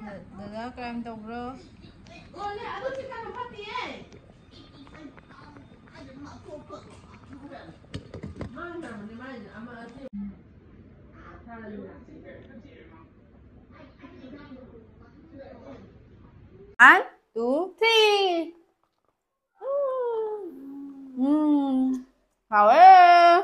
Dada kalian tahu bro? Boleh, aku cakap apa dia? One, two, three. Hào ơi.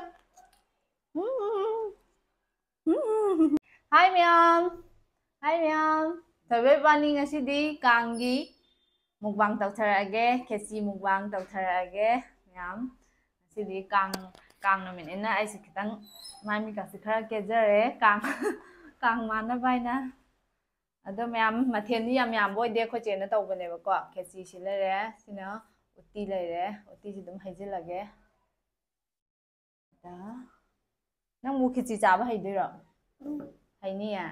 Hi ma'am. Hi ma'am. Thầy Bani ngasidi kanggi mukbang tawtharage khesi mukbang tawtharage ma'am. Ngasidi kang namin ina ay kitang mami kasi khara kezare kang mana baina. Ado ma'am matheni yam boy de kho chena tawbane ba ko khesi silare sina utti lere utti si dum haijilage da nang mu khisi chaba haidiro haini ya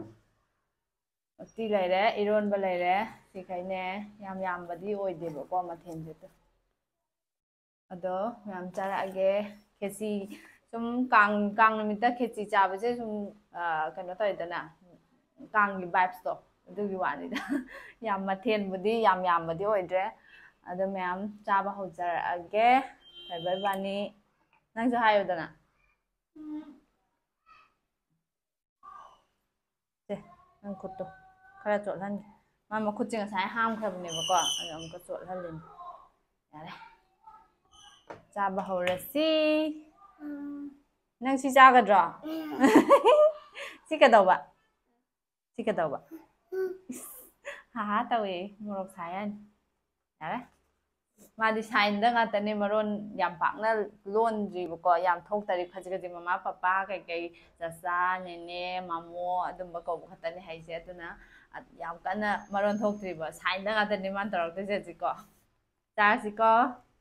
utti lere ironba lere sikai yam badi oideba ko mathenje to ado ma'am charage khesi sum kang namita khesi chaba je sum kano toidana kanggi vibes to adugi wanida yam mathen budi yam badi oidre ado ma'am chaba hojaraage thai bani nang jo hayodana nang khutto khara chothan ma khut chinga sai ham khabne ba ko am ko chothan lin yare chaba horasi nang si chagadra si kadawba ha tawi morok sayan yare ma di sign da nga tani maron yam pakna lon ji ba ko yam thok tari khaji mama papa kai chasa nene mamo adum ba ko khatani haise aduna yam kana maron thok tri ba sign da nga tani man tarak te ji ko cha si ko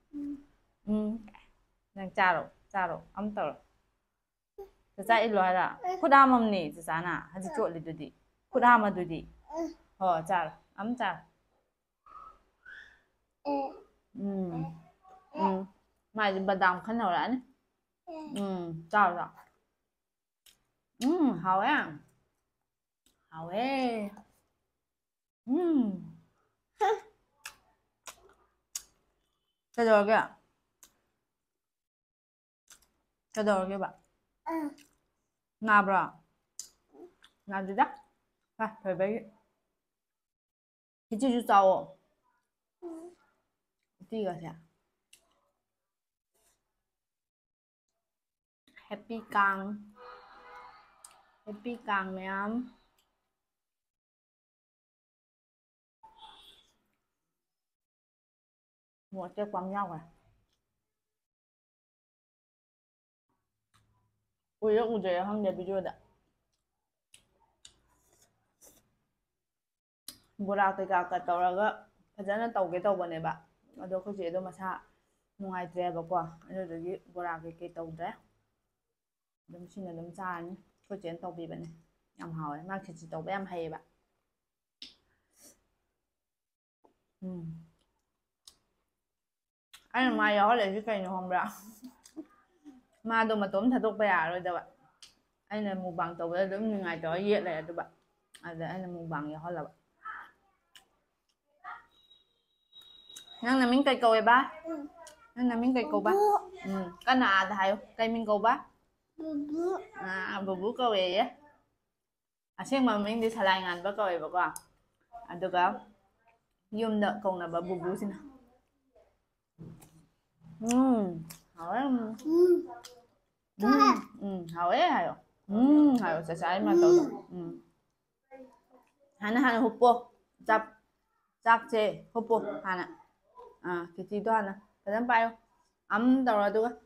nang charo am tor cha ilo hala khudamam ni cha na haji chot li dudi khudama dudi ho char am char mai badam khăn nào đã chào rồi hào á hào ê cái đồ kia bạn ngà bro ngà gì đó phải vậy cái gì chú cháu đi rồi à Happy Kang ma'am một cái quăng nhau à ui ui trời không đẹp video đã bora kaya ka tawraga fajana tawge tawbaneba ado ko je do masa nungaitre ba ko adagi bora ke tawdre dum sina dum chan ko chen tawbi bane yam hawe ma khichi tawba yam hay ba anh mà gió lại cái cây không ra mà đồ mà tóm thật tốt bây giờ rồi đâu ạ anh là một bằng tàu đúng như ngày đó dễ lại được bạn anh là một bằng gió là nang na miếng cây cầu ấy ba nang na miếng cây cầu ba cái nào thầy cây miếng cầu ba bố cầu ấy xem mà mình đi xài lại ngàn ba cầu ấy bảo qua được không yum nợ cầu nào bà bố xin hỏi hỏi hay hay sai mà tao hana hụp po chak che hụp po hana cái gì đó hana cái gì bao ấm đâu rồi tôi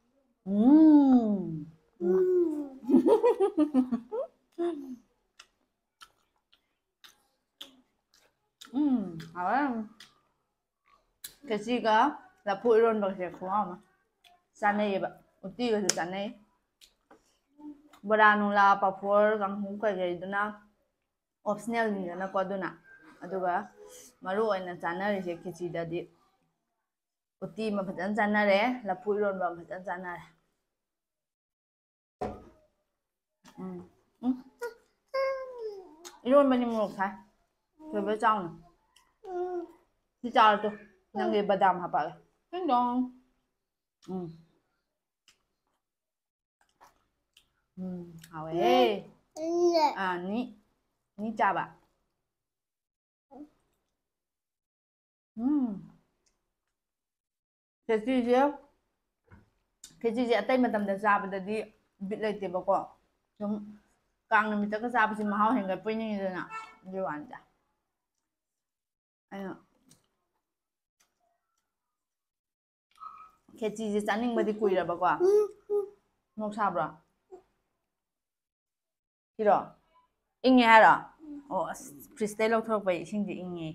hỏi cái gì cả là phụ luôn bằng cái khó mà san này bạn uti cái san này bora la papor kang hung cái duna optional ni na ko duna aduga maru oina chana ri se khichi da di uti ma phajan chana re la pui ron ba phajan chana re iron bani mo kha ꯊꯣꯏꯕ ꯆꯥꯎꯅ ꯁꯤ ꯆꯥꯔꯗꯣ ꯅꯪꯒꯤ ꯕꯗꯥꯝ ꯍꯥꯞꯄꯛꯑꯒꯦ ꯗꯤꯡ ꯗꯣꯡ ꯍꯥꯎꯋꯦ 니 짜봐 ꯈꯦꯆꯤꯁꯦ ꯑꯇꯩ ꯃꯇꯝꯗ ꯆꯥꯕꯗꯗꯤ ꯕꯤꯠ ꯂꯩꯇꯦꯕꯀꯣ ꯁꯨꯝ ꯀꯥꯡ ꯅꯨꯃꯤꯠꯇꯒ ꯆꯥꯕꯁꯤ ꯃꯍꯥꯎ ꯍꯦꯟꯒꯠꯄꯣꯏꯅꯤꯡꯉꯤꯗꯅ ꯑꯗꯨꯒꯤ ꯋꯥꯅꯤꯗ ꯑꯩꯅ ꯈꯦꯆꯤꯁꯦ ꯆꯥꯅꯤꯡꯕꯗꯤ ꯀꯨꯏꯔꯕꯀꯣ ꯅꯣꯛ ꯁꯥꯕ꯭ꯔꯣ ꯁꯤꯔꯣ ꯏꯪꯉꯦ ꯍꯥꯏꯔꯣ ꯑꯣ ꯑꯁ ꯐ꯭ꯔꯤꯖꯇꯩ ꯂꯧꯊꯣꯔꯛꯄꯩ ꯏꯁꯤꯡꯁꯦ ꯏꯪꯉꯦ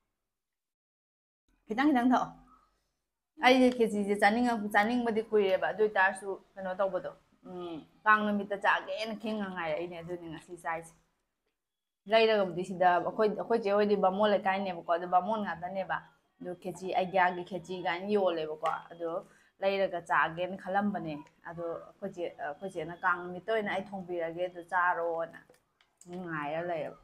ꯈꯤꯇꯪ ꯊꯛꯑꯣ ꯑꯩꯁꯦ ꯈꯦꯆꯤꯁꯦ ꯆꯥꯅꯤꯡꯕꯗꯤ ꯀꯨꯏꯔꯦꯕ ꯑꯗꯨ ꯑꯣꯏꯇꯥꯔꯁꯨ ꯀꯩꯅꯣ ꯇꯧꯕꯗꯣ ꯀꯥꯡ ꯅꯨꯃꯤꯠꯇ ꯆꯥꯒꯦꯅ ꯈꯤꯡꯉ ꯉꯥꯏꯔꯛꯏꯅꯦ ꯑꯗꯨꯅꯤ ꯉꯁꯤ ꯆꯥꯏꯁꯦ ꯂꯩꯔꯒꯕꯨꯗꯤ ꯁꯤꯗ ꯑꯩꯈꯣꯏ ꯆꯦ ꯍꯣꯏꯗꯤ ꯕꯥꯃꯣꯟ ꯂꯩꯀꯥꯏꯅꯦꯕꯀꯣ ꯑꯗꯨ ꯕꯥꯃꯣꯟ ꯉꯥꯛꯇꯅꯦꯕ ꯑꯗꯨ ꯈꯦꯆꯤ ꯑꯩꯒ꯭ꯌꯥꯒꯤ ꯈꯦꯆꯤ ꯀꯥꯏꯅ ꯌꯣꯜꯂꯦꯕꯀꯣ ꯑꯗꯣ ꯂꯩꯔꯒ ꯆꯥꯒꯦꯅ ꯈꯜꯂꯝꯕꯅꯦ ꯑꯗꯣ ꯑꯩꯈꯣꯏ ꯆꯦꯅ ꯀꯥꯡ ꯅꯨꯃꯤꯠꯇ ꯑꯣꯏꯅ ꯑꯩ ꯊꯣꯡꯕꯤꯔꯒꯦ ꯑꯗꯨ ꯆꯥꯔꯣꯅ ꯉꯥꯏꯔ ꯂꯩꯔꯕ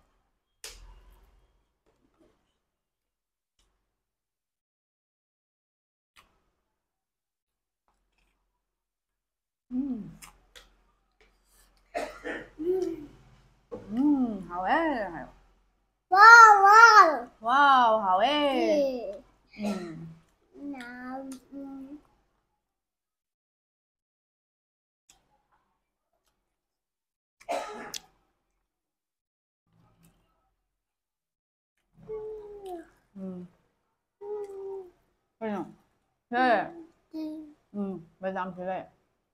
하웨 와우 하웨 그냥 네 매장 그래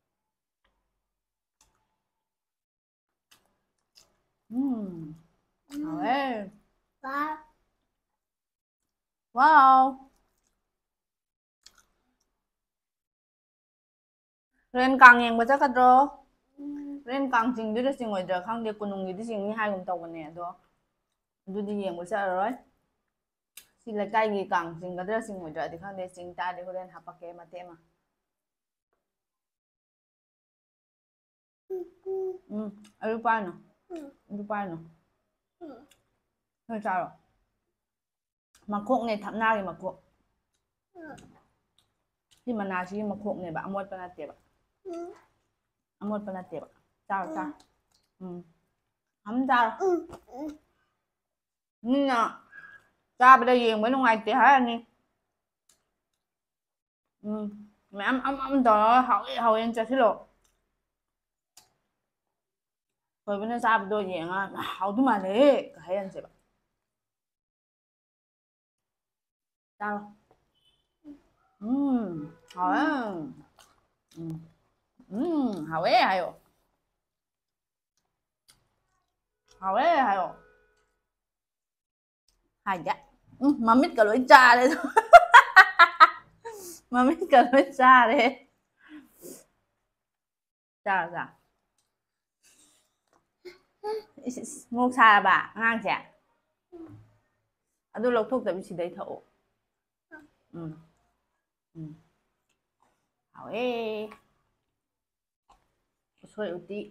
하웨 와우 ꯔꯦꯟ ꯀꯥꯡ ꯌꯦꯡꯕ ꯆꯠꯀꯗ꯭ꯔꯣ ꯔꯦꯟ ꯀꯥꯡ ꯆꯤꯡꯗꯣꯏꯔ ꯆꯤꯡꯉꯣꯏꯗ꯭ꯔꯥ ꯈꯪꯗꯦ ꯀꯣꯅꯨꯡꯒꯤꯗꯤ ꯆꯤꯡꯅꯤ ꯍꯥꯏꯒꯨꯝ ꯇꯧꯕꯅꯦ ꯑꯗꯣ ꯑꯗꯨꯗꯤ ꯌꯦꯡꯕ ꯆꯠꯂꯔꯣꯏ ꯁꯤ ꯂꯩꯀꯥꯏꯒꯤ ꯀꯥꯡ ꯆꯤꯡꯒꯗ꯭ꯔꯥ ꯆꯤꯡꯉꯣꯏꯗ꯭ꯔꯥꯗꯤ ꯈꯪꯗꯦ ꯆꯤꯡ ꯇꯥꯔꯗꯤ ꯍꯣꯔꯦꯟ ꯍꯥꯄꯛꯀꯦ ꯃꯇꯦꯛ ꯑꯃ ꯑꯗꯨ ꯄꯥꯏꯅꯨ ꯑꯗꯨ ꯄꯥꯏꯅꯨ ꯅꯣꯏ ꯆꯥꯔꯣ ꯃꯈꯣꯛꯅꯦ ꯊꯝꯅꯥꯒꯤ ꯃꯈꯣꯛ ꯁꯤ ꯃꯅꯥꯁꯤꯒꯤ ꯃꯈꯣꯛꯅꯦꯕ ꯑꯃꯣꯠꯄ ꯅꯠꯇꯦꯕ ꯑꯃꯣꯠꯄ ꯅꯠꯇꯦꯕ ꯆꯥꯔꯣ ꯆꯥꯔꯣ ꯃꯤꯅ ꯆꯥꯕꯗ ꯌꯦꯡꯕ ꯅꯨꯡꯉꯥꯏꯇꯦ ꯍꯥꯏꯔꯅꯤ ꯃꯌꯥꯝ ꯇꯧꯔꯒ ꯍꯥꯎꯋꯦꯅ ꯆꯠꯁꯤꯜꯂꯣ ꯊꯣꯏꯕꯅ ꯆꯥꯕꯗꯣ ꯌꯦꯡꯉꯒ ꯍꯥꯎꯗꯧ ꯃꯥꯜꯂꯦꯍꯦ ꯍꯥꯏꯍꯟꯁꯦꯕ 짜로. 하웨. 하웨 하요. 하웨 하요. 하야. Mamít cả lối cha đấy thôi. Mamít cả lối cha đấy. Cha sao? Ngô xa bà, ngang chả. ꯑꯗꯨ ꯂꯧꯊꯣꯛꯇꯕꯤ ꯁꯤꯗꯩ ꯊꯛꯑꯣ ꯍꯥꯎꯋꯦ ꯎꯁꯣꯏ ꯎꯇꯤ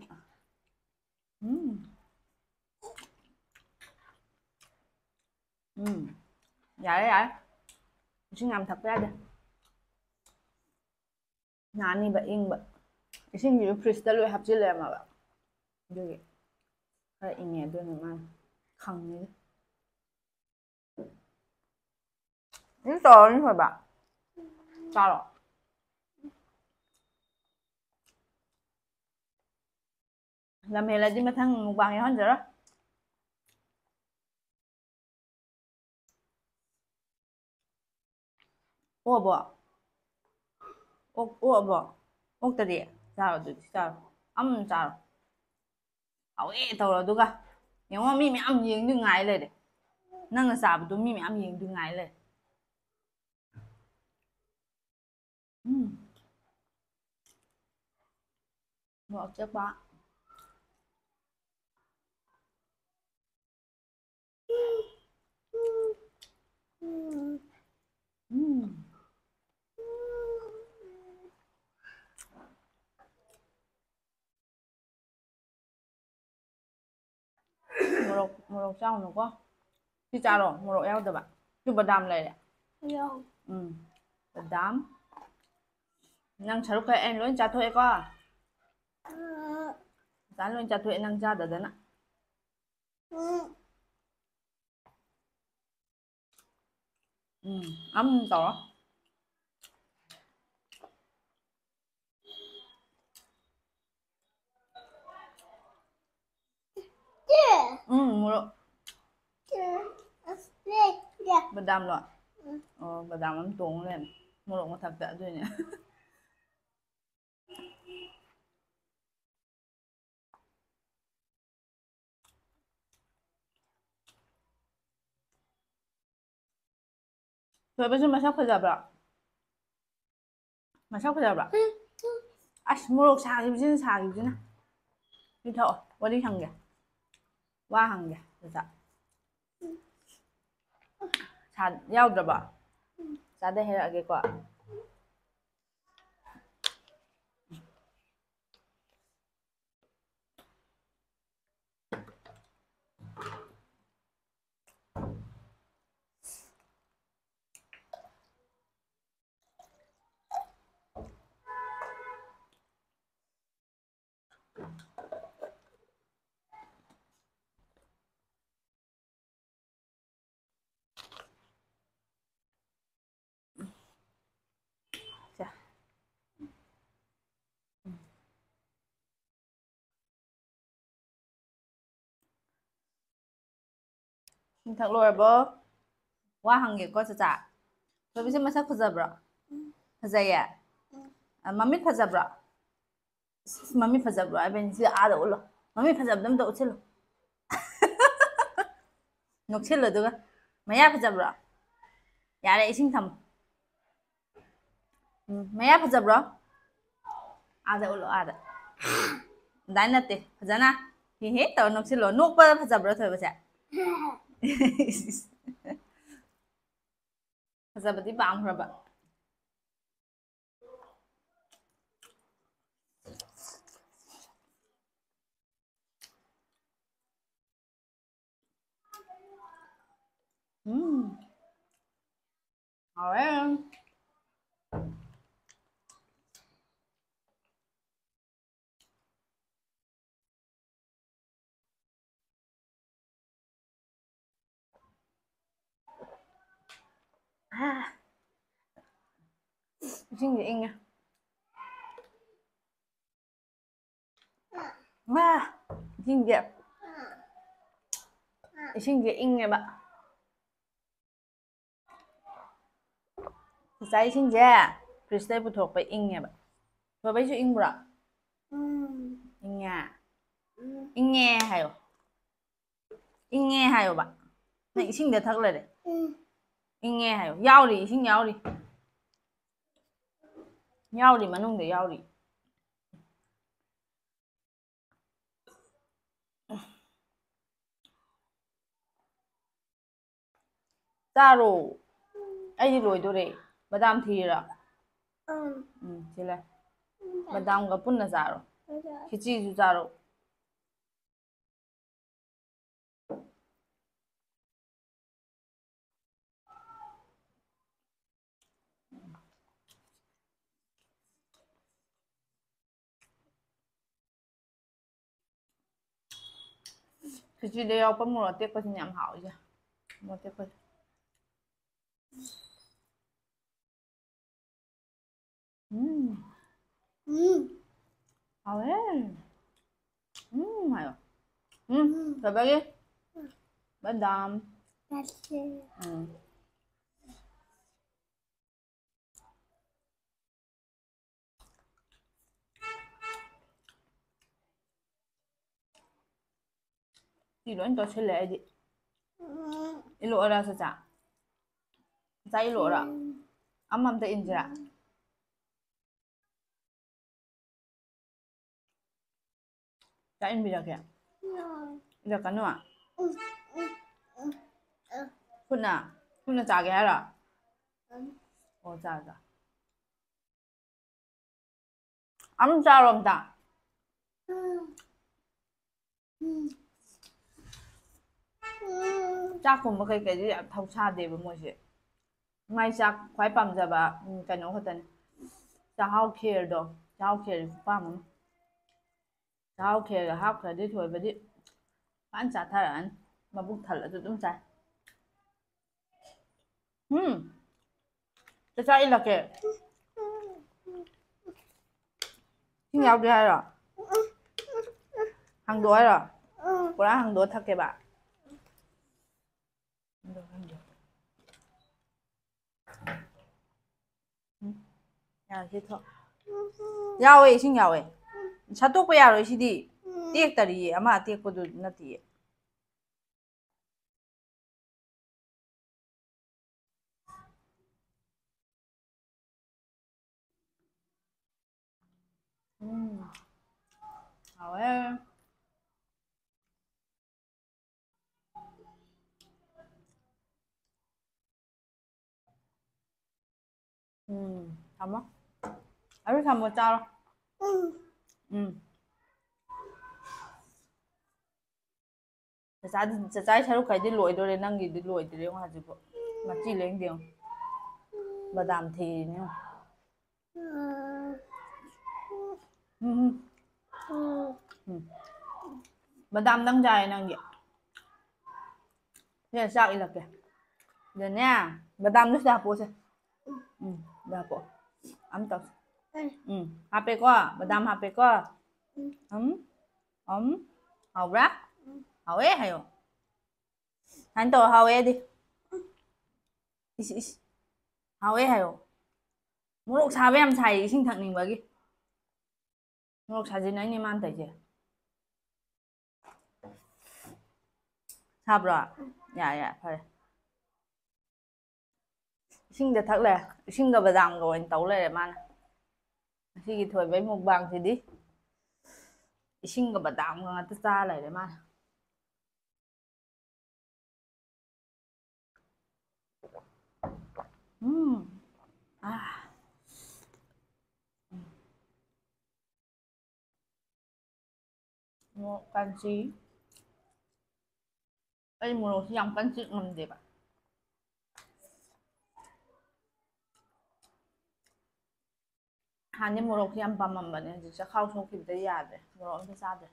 ꯌꯥꯔꯦ ꯌꯥꯔꯦ ꯏꯁꯤꯡ ꯌꯥꯝ ꯊꯛꯄ ꯌꯥꯗꯦ ꯅꯥꯅꯤꯕ ꯏꯪꯕ ꯏꯁꯤꯡꯁꯤꯁꯨ ꯐ꯭ꯔꯤꯖꯇ ꯂꯣꯏ ꯍꯥꯞꯆꯤꯜꯂꯦꯝꯃꯕ ꯑꯗꯨꯒꯤ ꯈꯔ ꯏꯪꯉꯦ ꯑꯗꯨꯅ ꯃꯥꯅ ꯈꯪꯉꯤꯗ 이거 썰은 해봐. 짜로. Làm hè là đi mà thằng một bằng hơn rồi đó. Ủa bộ. Ủa bộ. Ủa ta đi. Sao rồi sao? Sao. Ảo ế tao rồi đúng không? Nhưng mà mi mẹ ăn gì đừng ngại lên đấy. Năng là sao tụi mi mẹ ăn gì đừng ngại lên. Ngọt chắc bá. Một lộc trâu nữa quá. Chị chả rồi, một độ eo được bạn. Chú bà đàm này đấy. Yo. Bà đàm. Nàng chả lúc cái em luôn chả thuê có. Chả luôn chả thuê nàng chả được đấy nè. Ấm tỏ. Một độ. Bà đàm rồi. Bà đàm ấm tuồng lên. Một độ một thật tệ rồi nhỉ. Rồi bây giờ mà sắp phải gặp rồi. Mà sắp phải gặp rồi. Một độ xà kịp chứ nè. Đi thọ, qua đi thằng kìa. Qua hàng kìa. Được sao? 자, 야우들어봐. 자대 해라게 과. 자. Thằng lùi bơ. Qua hàng kìa có 자. 저 비스 마사 파자브라. 파자야. 마미 파자브라. 마미 파자브라. 벤지 아다 올라. 마미 파자브담 더 오칠로. 녹칠로 두가. 마야 파자브라. 야래 이싱 탐. 마야 파자브라. 아다 올라 아다. 다이나테. 파자나. 히히 또 녹칠로 녹바 파자브라 더 보자. 파자바디 방그라바. Rồi. Xin gì in nha. Xin gì. Xin gì in nha bạn. Sai xin gì. Christelle phụ thuộc về in nha bạn. Và bây giờ in bro. In nha. In nghe hayo. In nghe hayo bạn. Này xin được thật là đấy. In nghe hayo. Giao đi, xin giao đi. Giao đi mà nung để giao đi. Zaro. Ai rồi tôi đấy. Badam thì ra. Thế là. Badam gặp punna zaro. Khichi ju zaro. Khichi đây ao có một tiếp có thì nhảm hảo chứ. Một tiếp có. Hảo đấy. Hayo. Rồi bây giờ. Badam. Thì anh cho chơi lẹ gì. Ilo ra sao chả. Sa ilo ra. Amam ta injira. Sa in bija kya. Ida kanu à. Phun chả cái rồi. Chả. Ấm chả rồi ta. ꯆꯥꯛꯀꯨꯝꯕ ꯀꯩꯀꯩꯗꯤ ꯌꯥꯝ ꯊꯧ ꯁꯥꯗꯦꯕ ꯃꯣꯏꯁꯦ ꯃꯥꯏ ꯆꯥꯛ ꯈ꯭ꯋꯥꯏ ꯄꯥꯝꯖꯕ ꯀꯩꯅꯣ ꯈꯛꯇꯅꯤ ꯆꯥꯛꯍꯥꯎ ꯈꯦꯔꯗꯣ ꯆꯥꯛꯍꯥꯎ ꯈꯦꯔ ꯈꯨꯄꯥꯝ ꯑꯃ ꯆꯥꯛꯍꯥꯎ ꯈꯦꯔꯒ ꯍꯥꯞꯈ꯭ꯔꯗꯤ ꯊꯣꯏꯕꯗꯤ ꯐꯖꯅ ꯆꯥꯊꯔꯛꯑꯅꯤ ꯃꯕꯨꯛ ꯊꯜꯂꯁꯨ ꯑꯗꯨꯝ ꯆꯥꯏ ꯆꯥꯛ ꯏꯜꯂꯛꯀꯦ ꯏꯁꯤꯡ ꯌꯥꯎꯗꯦ ꯍꯥꯏꯔꯣ ꯍꯥꯡꯗꯣꯛ ꯍꯥꯏꯔꯣ ꯄꯨꯔꯥ ꯍꯥꯡꯗꯣꯛꯑ ꯊꯛꯀꯦꯕ ꯌꯥꯔꯁꯤ ꯊꯛ ꯌꯥꯎꯋꯦ ꯏꯁꯤꯡ ꯌꯥꯎꯋꯦ ꯁꯠꯇꯣꯛꯄ ꯌꯥꯔꯣꯏ ꯁꯤꯗꯤ ꯇꯦꯛꯇꯔꯤꯌꯦ ꯑꯃ ꯑꯇꯦꯛꯄꯗꯨ ꯅꯠꯇꯤꯌꯦ ꯍꯥꯎꯋꯦ ꯊꯝꯃꯣ ꯑꯗꯨ ꯊꯝꯃꯣ ꯆꯥꯔꯣ ꯆꯥꯆꯥꯏ ꯁꯔꯨꯛꯈꯩꯗꯤ ꯂꯣꯏꯗꯣꯔꯦ ꯅꯪꯒꯤꯗꯤ ꯂꯣꯏꯗ꯭ꯔꯤ ꯌꯦꯡꯉꯣ ꯍꯧꯖꯤꯛꯐꯥꯎ ꯃꯆꯤ ꯂꯦꯡꯗꯦ ꯌꯦꯡꯉꯣ ꯕꯗꯥꯝ ꯊꯤꯔꯤꯅꯦ ꯌꯦꯡꯉꯣ ꯕꯗꯥꯝꯗꯪ ꯆꯥꯔꯦ ꯅꯪꯗꯤ ꯁꯤꯗ ꯆꯥꯛ ꯏꯜꯂꯛꯀꯦ ꯁꯤꯗꯅꯦ ꯕꯗꯥꯝꯗꯣ ꯁꯤꯗ ꯍꯥꯞꯄꯛꯑꯣꯁꯦ ꯁꯤꯗ ꯍꯥꯞꯄꯛꯑꯣ ꯑꯝ ꯇꯧꯁꯦ ꯍꯥꯞꯄꯦꯀꯣ ꯕꯗꯥꯝ ꯍꯥꯞꯄꯦꯀꯣ ꯍꯥꯎꯕ꯭ꯔꯥ ꯍꯥꯎꯋꯦ ꯍꯥꯏꯌꯣ ꯁꯨꯃꯥꯏꯅ ꯇꯧꯔ ꯍꯥꯎꯋꯦꯗꯤ ꯏꯁ ꯍꯥꯎꯋꯦ ꯍꯥꯏꯌꯣ ꯃꯣꯔꯣꯛ ꯁꯥꯕ ꯌꯥꯝ ꯁꯥꯏꯌꯦ ꯏꯁꯤꯡ ꯊꯛꯅꯤꯡꯕꯒꯤ ꯃꯣꯔꯣꯛ ꯁꯥꯖꯤꯟꯅꯩꯅꯦ ꯃꯥꯅ ꯇꯧꯏꯁꯦ ꯁꯥꯕ꯭ꯔꯣ ꯌꯥꯔꯦ ꯐꯔꯦ ꯏꯁꯤꯡꯗ ꯊꯛ ꯂꯩꯔꯦ ꯏꯁꯤꯡꯒ ꯕꯗꯥꯝꯒ ꯑꯣꯏꯅ ꯇꯧ ꯂꯩꯔꯦ ꯃꯥꯅ ꯉꯁꯤꯒꯤ ꯊꯣꯏꯕꯩ ꯃꯨꯛꯕꯥꯡꯁꯤꯗꯤ ꯏꯁꯤꯡꯒ ꯕꯗꯥꯝꯒ ꯉꯥꯛꯇ ꯆꯥ ꯂꯩꯔꯦ ꯃꯥꯅ ꯃꯣꯔꯣꯛ ꯀꯥꯟꯆꯤ ꯑꯩ ꯃꯣꯔꯣꯛꯁꯤ ꯌꯥꯝ ꯀꯟꯅ ꯆꯤꯛ ꯉꯝꯗꯦꯕ ꯍꯥꯟꯅꯗꯤ ꯃꯣꯔꯣꯛꯁꯤ ꯌꯥꯝ ꯄꯥꯝꯃꯝꯕꯅꯦ ꯍꯧꯖꯤꯛ ꯆꯈꯥꯎ ꯁꯣꯛꯈꯤꯕꯗꯩ ꯌꯥꯗ꯭ꯔꯦ ꯃꯣꯔꯣꯛ ꯑꯝꯇ ꯆꯥꯗ꯭ꯔꯦ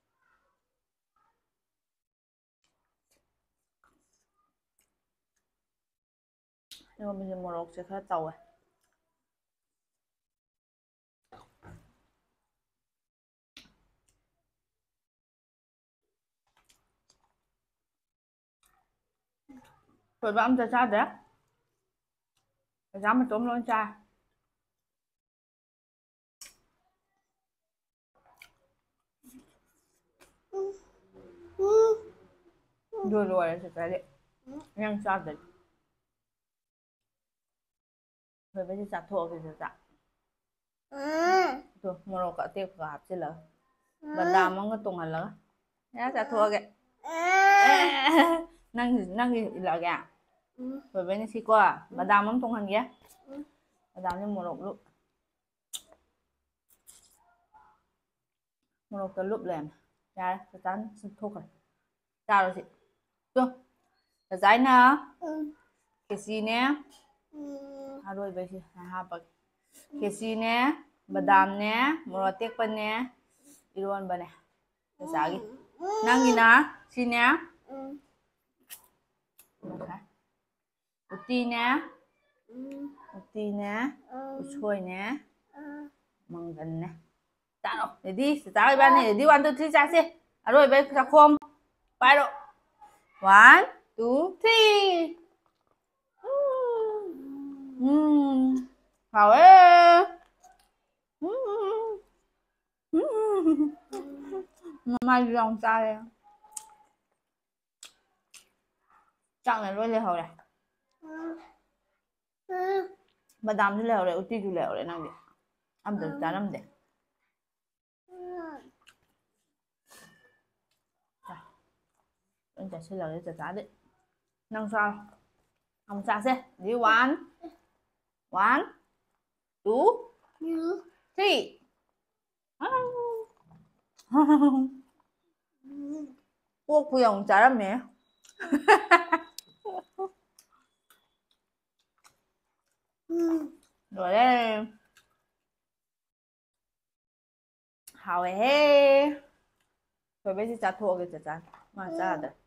ꯏꯔꯣꯝꯕꯁꯦ ꯃꯣꯔꯣꯛꯁꯦ ꯈꯔ ꯇꯧꯋꯦ ꯊꯣꯏꯕ ꯑꯝꯇ ꯆꯥꯗ꯭ꯔꯦ ꯆꯥꯆꯥ ꯃꯇꯣꯝ ꯂꯣꯏ ꯆꯥꯔꯦ ꯂꯣꯏꯔꯦ ꯆꯥꯆꯥꯗꯤ ꯅꯪ ꯆꯥꯗ꯭ꯔꯗꯤ ꯊꯣꯏꯕꯁꯦ ꯆꯥꯊꯣꯛꯑꯒꯦ ꯆꯥꯆꯥ ꯇꯨ ꯃꯣꯔꯣꯛꯀ ꯑꯇꯦꯛꯄꯒ ꯍꯥꯞꯆꯤꯜꯂꯒ ꯕꯗꯥꯝ ꯑꯃꯒ ꯇꯣꯡꯍꯜꯂꯒ ꯆꯥꯊꯣꯛꯑꯒꯦ ꯅꯪꯒꯤ ꯏꯜꯂꯛꯑꯒꯦ ꯊꯣꯏꯕꯩꯅ ꯁꯤꯀꯣ ꯕꯗꯥꯝ ꯑꯃ ꯇꯣꯡꯍꯟꯒꯦ ꯕꯗꯥꯝꯁꯦ ꯃꯣꯔꯣꯛꯇ ꯂꯨꯞ ꯂꯩꯔꯝꯃꯦ ꯌꯥꯔꯦ ꯆꯥꯆꯥꯅ ꯆꯨꯞꯊꯣꯛꯈ꯭ꯔꯦ ꯆꯥꯔꯣ ꯁꯤ ꯇꯨ ꯆꯥꯆꯥꯏꯅ ꯈꯦꯆꯤꯅꯦ ꯑꯔꯣꯏꯕꯩꯁꯦ ꯍꯥꯞꯄꯒꯦ ꯈꯦꯆꯤꯅꯦ ꯕꯗꯥꯝꯅꯦ ꯃꯣꯔꯣꯛ ꯑꯇꯦꯛꯄꯅꯦ ꯏꯔꯣꯟꯕꯅꯦ ꯆꯥꯆꯥꯒꯤ ꯅꯪꯒꯤꯅ ꯁꯤꯅꯦ ꯎꯇꯤꯅꯦ ꯎꯁꯣꯏꯅꯦ ꯃꯪꯒꯟꯅꯦ ꯆꯥꯔꯣ ꯔꯦꯗꯤ ꯆꯥꯆꯥꯒ ꯏꯕꯥꯅꯤ ꯔꯦꯗꯤ 1 2 3 ꯆꯥꯁꯦ ꯑꯔꯣꯏꯕꯩ ꯆꯥꯛꯈꯣꯝ ꯄꯥꯏꯔꯣ 1 2 3 ꯍꯥꯎꯋꯦ ꯃꯃꯥꯏꯁꯨ ꯌꯥꯝ ꯆꯥꯔꯦ ꯆꯥꯛꯅ ꯂꯣꯏ ꯂꯩꯍꯧꯔꯦ ꯕꯗꯥꯝꯁꯨ ꯂꯩꯍꯧꯔꯦ ꯎꯇꯤꯁꯨ ꯂꯩꯍꯧꯔꯦ ꯅꯪꯗꯤ ꯑꯝꯇꯁꯨ ꯆꯥꯔꯝꯗꯦ ꯂꯣꯏ ꯆꯥꯁꯤꯜꯂꯒꯦ ꯆꯥꯆꯥꯗꯤ ꯅꯪ ꯆꯥꯔꯣ ꯑꯃꯨꯛ ꯆꯥꯁꯦ ꯔꯦꯗꯤ 1 2 3 ꯑꯣꯛꯄꯨ ꯌꯧꯅ ꯆꯥꯔꯝꯃꯦ Rồi đấy. Hào 해. Rồi bây giờ chặt thua cái chặt mà chặt được.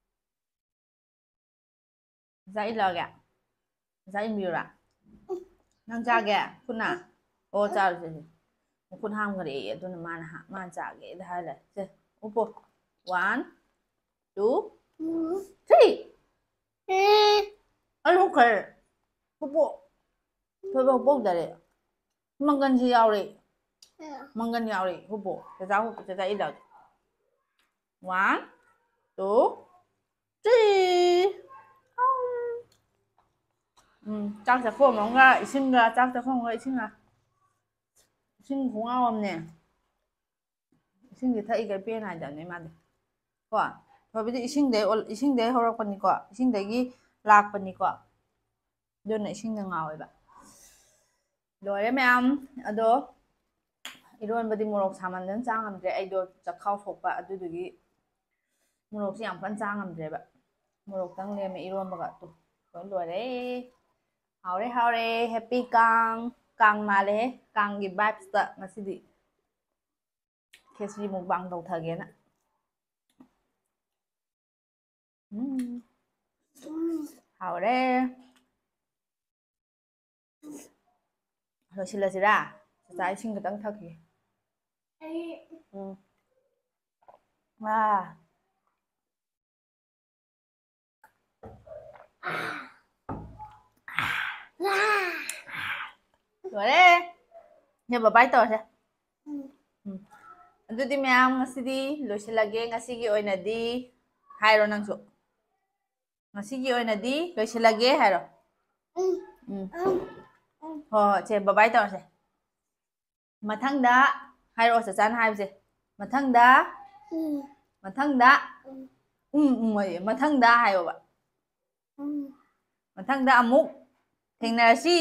Dãy lờ gạ. Dãy miêu ra. Nang chặt gạ.คุณน่ะ โอ้ chặt rồi. คุณห้ามกันเองตัวนั้นมันchặt cáiได้เลย. Chơi. Upo. 1 2 3. Ai không kể. Upo. Thôi bao bốc ra đấy. Mang gần gì ao đấy. Mang gần nhau đi. Upo. Cho ra ít lờ. 1 2 3. 짝 잡고 뭔가 이친가 짝 잡고 뭔가 이친가 이친 공항 없네. 이친이 다 이게 변하잖아 맞아. 거. 더 비지 이친대 허락 받니까 이친대기 락 받니까. đơn này sinh ngào vậy rồi đấy mấy em đó 이런바디 모록 사만는 짱함제 아이도 작하우 속바 아두두기 모록이 양반 짱함제 바 모록 당내면 이런 바가 또 rồi 하오래 해피 깡 말해 깡기 바이브스다 ngasi디 KFC mukbang tawthagena 하오래 losillasira sa ising katang thaki à rồi đấy nhờ bà bay tỏ thế ꯑꯗꯨꯗꯤ ꯃꯌꯥꯝ ꯉꯁꯤꯗꯤ ꯂꯣꯏꯁꯤꯜꯂꯒꯦ ꯉꯁꯤꯒꯤ ꯑꯣꯏꯅꯗꯤ ꯍꯥꯏꯔꯣ ꯅꯪꯁꯨ ꯉꯁꯤꯒꯤ ꯑꯣꯏꯅꯗꯤ ꯂꯣꯏꯁꯤꯜꯂꯒꯦ ꯍꯥꯏꯔꯣ ꯍꯣꯏ ꯆꯦ ꯕꯥꯏ ꯕꯥꯏ ꯇꯧꯔꯁꯦ ꯃꯊꯪꯗ ꯍꯥꯏꯔꯛꯑꯣ ꯆꯥꯆꯥꯅ ꯍꯥꯏꯕꯁꯦ ꯃꯊꯪꯗ ꯃꯊꯪꯗ ꯍꯥꯏꯌꯣꯕ ꯃꯊꯪꯗ ꯑꯃꯨꯛ ꯊꯦꯡꯅꯔꯁꯤ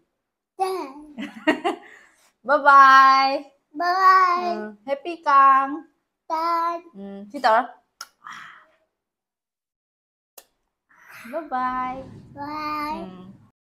bye bye happy 깡 시 tỏ bye bye